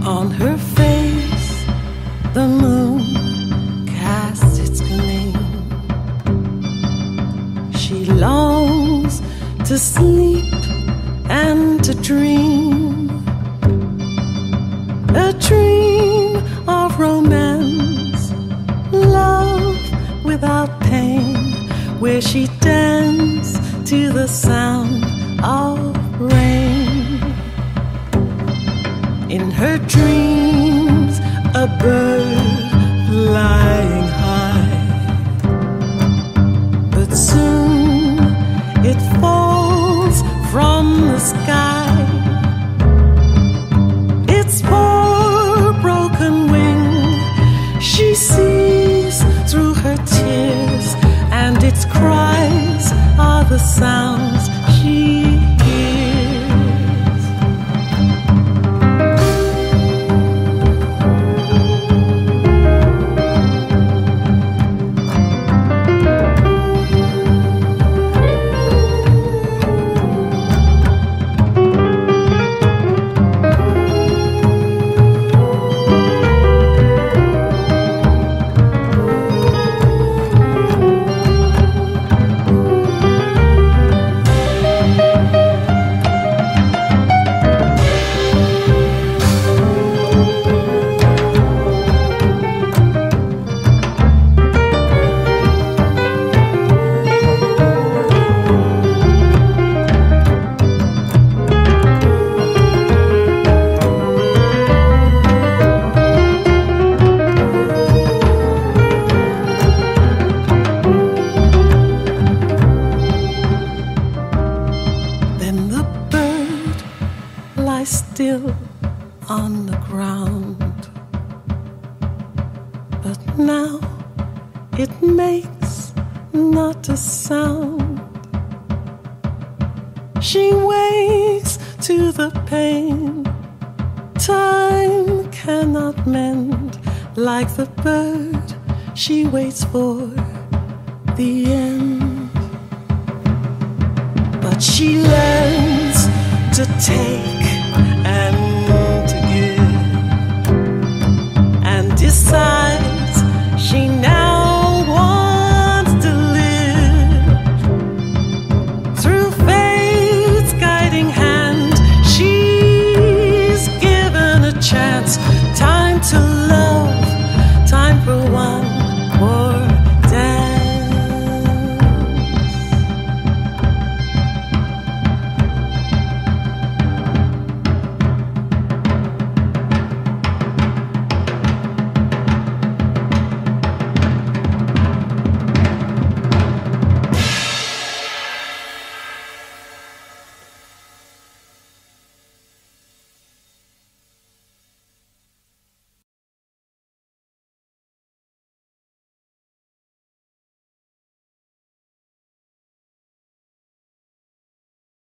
On her face, the moon casts its gleam. She longs to sleep and to dream, a dream of romance, love without pain, where she dances to the sound of rain. In her dreams, a bird flying high, but soon it falls from the sky. Its poor broken wing she sees through her tears, and its cries are the sounds she still on the ground, but now it makes not a sound. She wakes to the pain time cannot mend. Like the bird, she waits for the end, but she learns to take